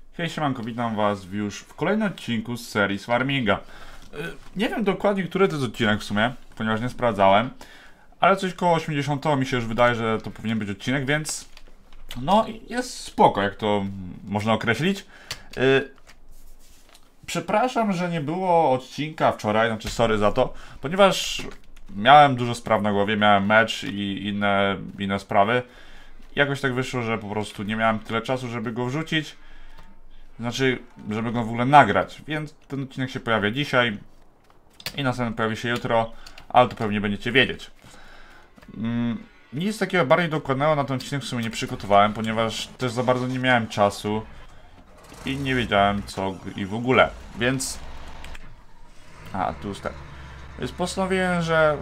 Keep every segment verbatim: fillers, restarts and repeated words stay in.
Hej, siemanko, witam was już w kolejnym odcinku z serii z Farminga. Nie wiem dokładnie, który to jest odcinek w sumie, ponieważ nie sprawdzałem, ale coś koło osiemdziesiątego mi się już wydaje, że to powinien być odcinek, więc no jest spoko, jak to można określić. Przepraszam, że nie było odcinka wczoraj, znaczy sorry za to, ponieważ miałem dużo spraw na głowie, miałem mecz i inne, inne sprawy. Jakoś tak wyszło, że po prostu nie miałem tyle czasu, żeby go wrzucić. Znaczy, żeby go w ogóle nagrać, więc ten odcinek się pojawia dzisiaj i następny pojawi się jutro, ale to pewnie będziecie wiedzieć. Mm, nic takiego bardziej dokładnego na ten odcinek w sumie nie przygotowałem, ponieważ też za bardzo nie miałem czasu i nie wiedziałem co i w ogóle, więc... A, tu jest tak. Więc postanowiłem, że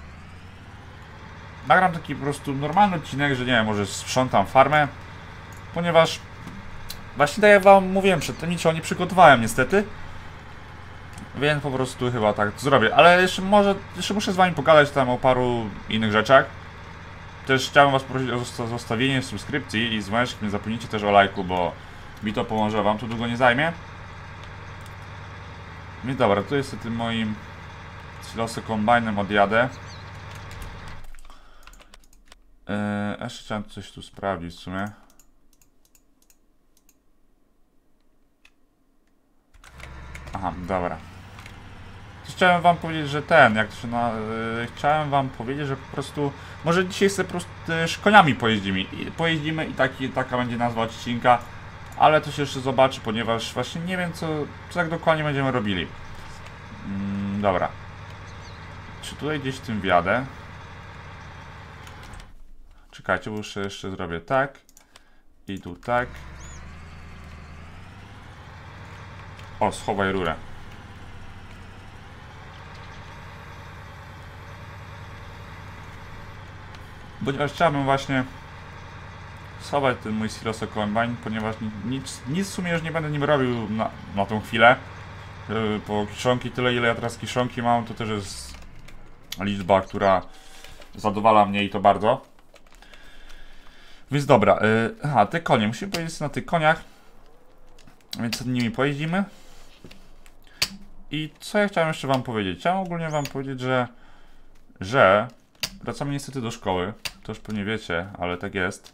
nagram taki po prostu normalny odcinek, że nie wiem, może sprzątam farmę, ponieważ właśnie tak jak wam mówiłem przedtem, niczego nie przygotowałem niestety. Więc po prostu chyba tak to zrobię. Ale jeszcze może, jeszcze muszę z wami pogadać tam o paru innych rzeczach. Też chciałem was prosić o zostawienie subskrypcji i dzwoneczek, nie zapomnijcie też o lajku, bo mi to pomoże, wam to długo nie zajmie. Więc dobra, tu jest tym moim siloso kombajnem odjadę. Eee, jeszcze chciałem coś tu sprawdzić w sumie. Aha, dobra. Chciałem wam powiedzieć, że ten, jak to się na... Yy, chciałem wam powiedzieć, że po prostu... Może dzisiaj sobie po prostu też koniami pojeździmy. I, pojeździmy i taki, taka będzie nazwa odcinka. Ale to się jeszcze zobaczy, ponieważ właśnie nie wiem co, co tak dokładnie będziemy robili. Mm, dobra. Czy tutaj gdzieś tym wjadę? Czekajcie, bo jeszcze, jeszcze zrobię tak. I tu tak. O, schowaj rurę. Ponieważ chciałbym właśnie schować ten mój siloso combine, ponieważ nic, nic w sumie już nie będę nim robił na, na tą chwilę. Po kiszonki tyle, ile ja teraz kiszonki mam, to też jest liczba, która zadowala mnie i to bardzo. Więc dobra, yy, aha, te konie, musimy pojeździć na tych koniach, więc nimi pojeździmy. I co ja chciałem jeszcze wam powiedzieć? Chciałem ogólnie wam powiedzieć, że że wracamy niestety do szkoły. To już pewnie wiecie, ale tak jest.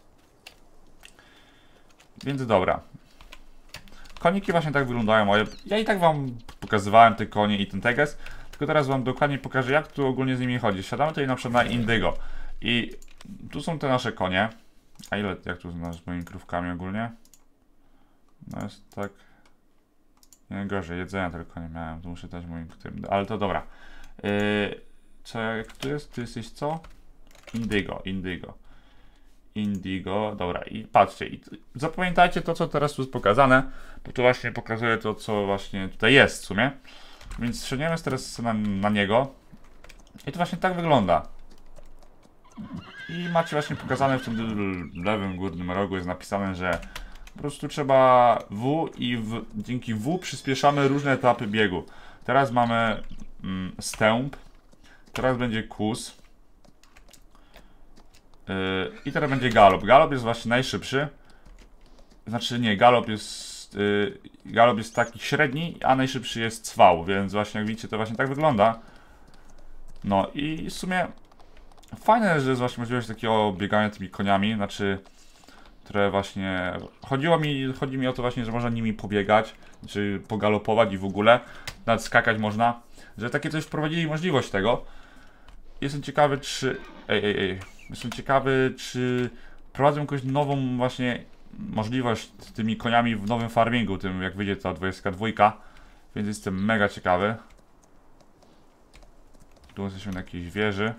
Więc dobra. Koniki właśnie tak wyglądają. Ja i tak wam pokazywałem te konie i ten teges. Tylko teraz wam dokładnie pokażę, jak tu ogólnie z nimi chodzi. Siadamy tutaj na przykład na Indygo. I tu są te nasze konie. A ile, jak tu z moimi krówkami ogólnie? No jest tak... Nie gorzej, jedzenia tylko nie miałem. Tu muszę dać moim tym... Ale to dobra. Yy, co, jak tu jest? Ty jesteś co? Indygo, Indygo. Indigo, dobra i patrzcie, i zapamiętajcie to, co teraz tu jest pokazane, bo to właśnie pokazuje to, co właśnie tutaj jest w sumie. Więc sięgniemy teraz na, na niego i to właśnie tak wygląda. I macie właśnie pokazane w tym lewym górnym rogu jest napisane, że po prostu trzeba W i w, dzięki W przyspieszamy różne etapy biegu. Teraz mamy mm, stęp, teraz będzie kłus. Yy, I teraz będzie galop. Galop jest właśnie najszybszy. Znaczy nie, galop jest yy, galop jest taki średni, a najszybszy jest cwał, więc właśnie jak widzicie to właśnie tak wygląda. No i w sumie fajne, że jest właśnie możliwość takiego biegania tymi koniami, znaczy które właśnie chodziło mi, chodzi mi o to właśnie, że można nimi pobiegać, czy pogalopować i w ogóle nawet skakać można, że takie coś wprowadzili możliwość tego. Jestem ciekawy czy... Ej, ej, ej. Jestem ciekawy, czy prowadzą jakąś nową właśnie możliwość z tymi koniami w nowym farmingu, tym jak wyjdzie ta dwudziestka dwa, więc jestem mega ciekawy. Tu jesteśmy na jakiejś wieży.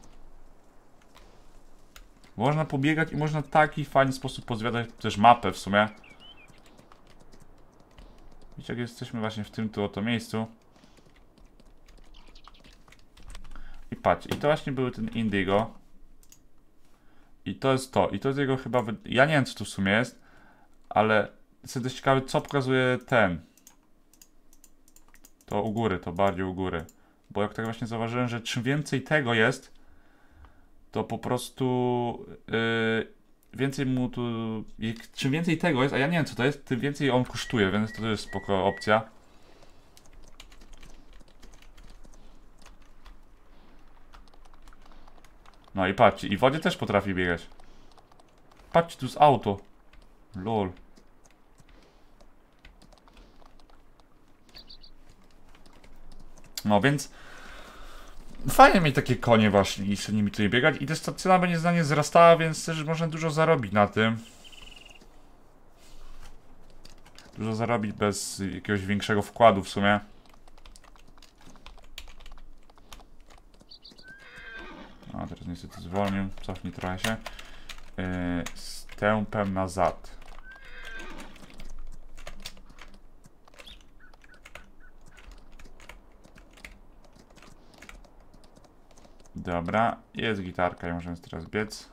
Można pobiegać i można w taki fajny sposób pozwiadać też mapę w sumie. Widzicie, jak jesteśmy właśnie w tym tu oto miejscu. I patrz, i to właśnie był ten Indygo. I to jest to. I to jest jego chyba... Ja nie wiem, co tu w sumie jest. Ale jestem dość ciekawy, co pokazuje ten. To u góry, to bardziej u góry. Bo jak tak właśnie zauważyłem, że czym więcej tego jest, to po prostu... Yy, więcej mu tu... Czym więcej tego jest, a ja nie wiem co to jest, tym więcej on kosztuje, więc to jest spoko opcja. No i patrzcie, i w wodzie też potrafi biegać. Patrzcie, tu jest auto. Lol. No więc... Fajnie mieć takie konie właśnie i z nimi tutaj biegać. I też ta cena będzie zdanie wzrastała, więc też można dużo zarobić na tym. Dużo zarobić bez jakiegoś większego wkładu w sumie. A teraz niestety zwolnił. Cofnij trochę się. Yy, z tempem nazad. Dobra, jest gitarka i możemy teraz biec.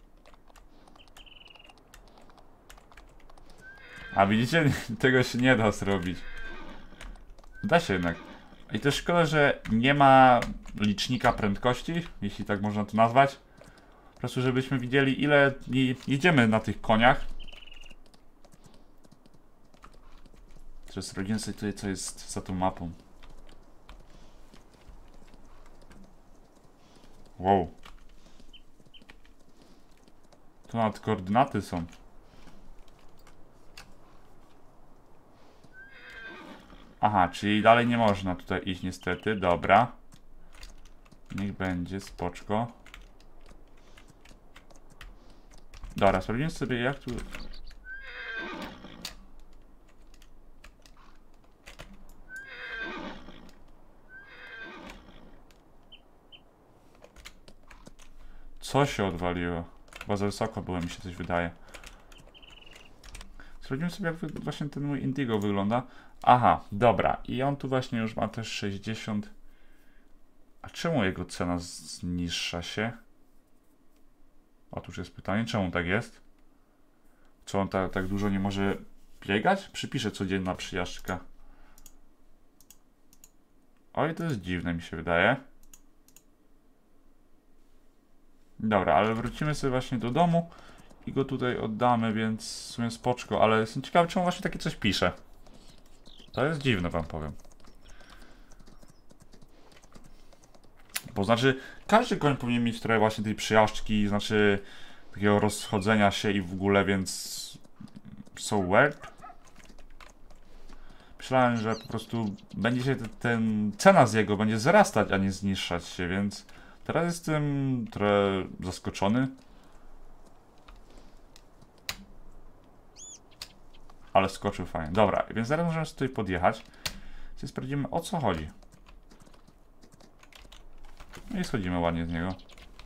A widzicie? Tego się nie da zrobić. Da się jednak. I też szkoda, że nie ma licznika prędkości, jeśli tak można to nazwać. Po prostu, żebyśmy widzieli, ile jedziemy na tych koniach. Teraz sprawdzimy sobie tutaj, co jest za tą mapą. Wow. Tu nawet koordynaty są. Aha, czyli dalej nie można tutaj iść niestety, dobra. Niech będzie, spoczko. Dobra, sprawdzimy sobie jak tu... Co się odwaliło? Chyba za wysoko było, mi się coś wydaje. Sprawdzimy sobie jak właśnie ten mój Indigo wygląda. Aha, dobra. I on tu właśnie już ma też sześćdziesiąt. A czemu jego cena zniższa się? Otóż jest pytanie, czemu tak jest? Czy on ta, tak dużo nie może biegać? Przypiszę codzienna przyjażdżka. Oj, to jest dziwne mi się wydaje. Dobra, ale wrócimy sobie właśnie do domu i go tutaj oddamy, więc w sumie spoczko, ale jestem ciekawy, czemu właśnie takie coś pisze. To jest dziwne, wam powiem. Bo znaczy, każdy koń powinien mieć trochę właśnie tej przyjażdżki, znaczy takiego rozchodzenia się i w ogóle, więc... So weird. Myślałem, że po prostu będzie się ten, ten cena z jego będzie wzrastać, a nie zniższać się, więc teraz jestem trochę zaskoczony. Ale skoczył fajnie. Dobra, więc zaraz możemy sobie tutaj podjechać. Więc sprawdzimy, o co chodzi. No i schodzimy ładnie z niego.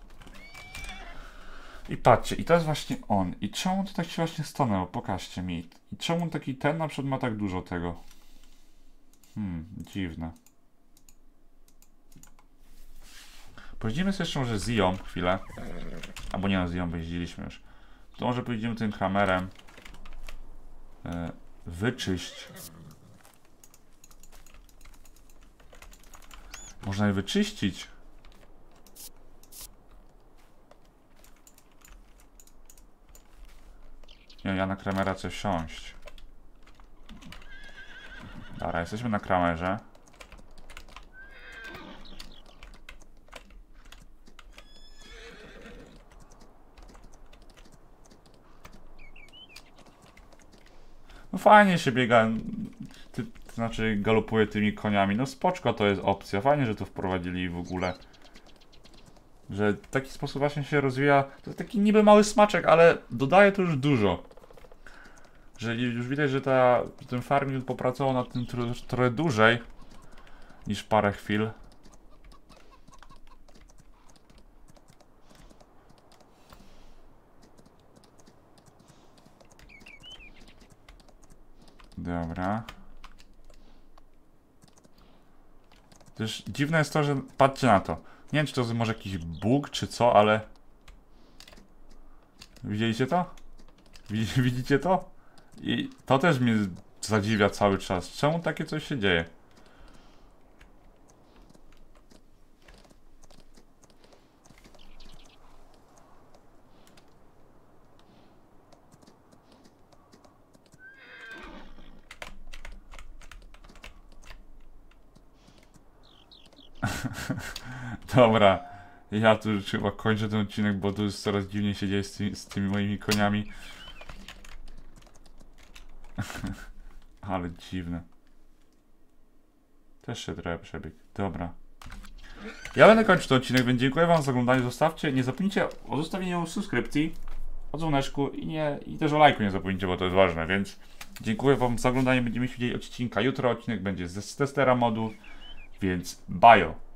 I patrzcie, i to jest właśnie on. I czemu to tak się właśnie stanęło? Pokażcie mi. I czemu taki ten na przykład ma tak dużo tego? Hmm, dziwne. Pojedziemy sobie jeszcze może z Zią chwilę. Albo nie, no z Zią wyjeździliśmy już. To może pojedziemy tym hammerem. Yy, wyczyść. Można je wyczyścić. Nie, ja na Kramera chcę wsiąść. Dobra, jesteśmy na Kramerze. No fajnie się biega. Ty, to znaczy galopuje tymi koniami. No spoczko to jest opcja. Fajnie, że to wprowadzili w ogóle. Że w taki sposób właśnie się rozwija. To jest taki niby mały smaczek, ale dodaje to już dużo. Że już widać, że ta, ten farming popracował nad tym tro, trochę dłużej niż parę chwil. Dobra. Też dziwne jest to, że patrzcie na to. Nie wiem, czy to jest może jakiś bóg, czy co, ale... Widzieliście to? Widzicie to? I to też mnie zadziwia cały czas. Czemu takie coś się dzieje? Dobra, ja tu już chyba kończę ten odcinek, bo tu już coraz dziwniej się dzieje z, ty z tymi moimi koniami. Ale dziwne. Też się trochę przebieg. Dobra. Ja będę kończył ten odcinek, więc dziękuję wam za oglądanie. Zostawcie, nie zapomnijcie o zostawieniu subskrypcji, o dzwoneczku i, nie, i też o lajku nie zapomnijcie, bo to jest ważne, więc dziękuję wam za oglądanie. Będziemy się widzieli odcinka jutro. Odcinek będzie z, z testera modu, więc bajo.